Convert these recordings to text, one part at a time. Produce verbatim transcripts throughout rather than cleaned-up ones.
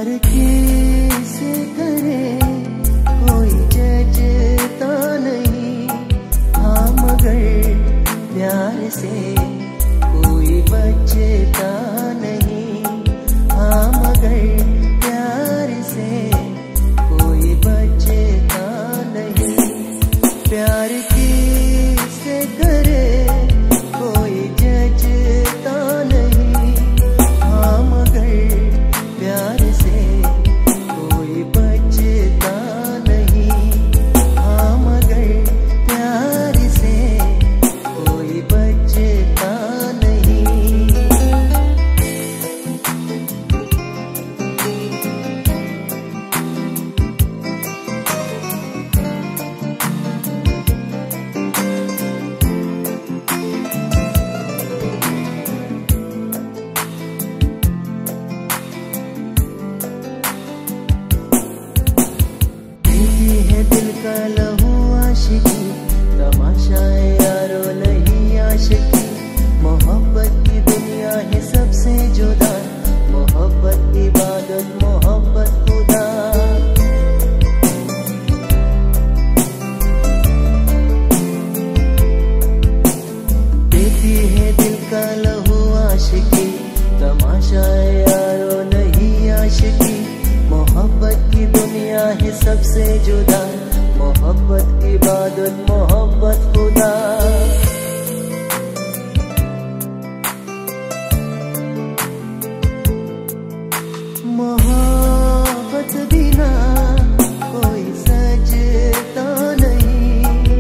प्यार किसे करे कोई जजता नहीं, हाँ मगर प्यार से कोई बचता नहीं, हाँ मगर प्यार से कोई बचता नहीं। प्यार किसे करे कोई जजता नहीं, हाँ मगर प्यार से कोई बचता नहीं, हाँ मगर प्यार से कोई बचता नहीं। दिल का लहू आशिकी, तमाशा यारो नहीं आशिकी। मोहब्बत की दुनिया है सबसे जुदा, मोहब्बत इबादत मोहब्बत खुदा। देती है दिल का लहू आशिकी, तमाशा यारो नहीं आशिकी। मोहब्बत की दुनिया है सबसे जुदा, मोहब्बत इबादत मोहब्बत खुदा। मोहब्बत बिना कोई सजता नहीं,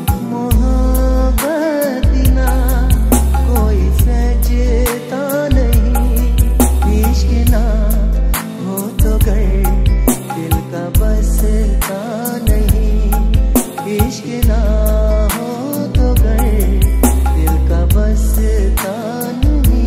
मोहब्बत बिना कोई सजता नहीं। इश्क ना हो तो कर दिल का बसता नहीं, इश्क ना हो तो कर दिल का बसता नहीं।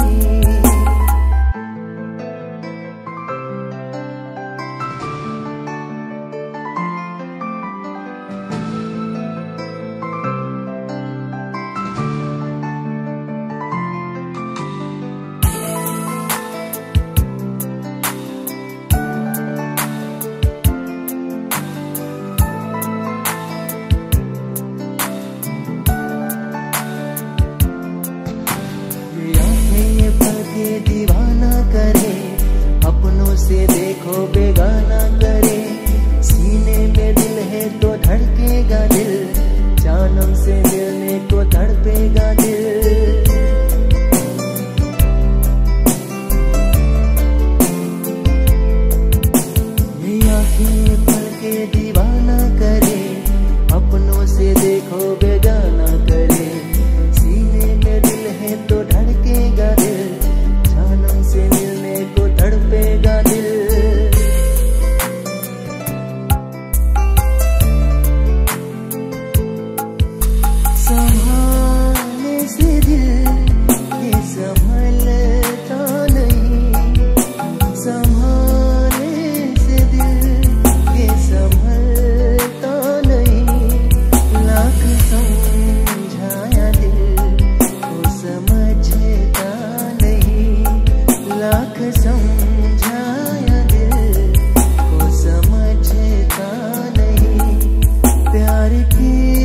ये दीवाना करे, अपनों से देखो बेगाना करे। सीने में दिल है तो धड़केगा दिल, जानम से मिलने को तड़पेगा दिल। ये आँखें पल के दीवाना करे, अपनों से देखो बेगाना करे। सीने में दिल है तो धड़केगा दिल, से मिलने को तड़पेगा दिल। संभालने से दिल ये संभलता नहीं, संभालने से दिल ये संभलता नहीं। लाख समझाया दिल को समझता नहीं, लाख समझाया दिल को समझता नहीं। प्यार की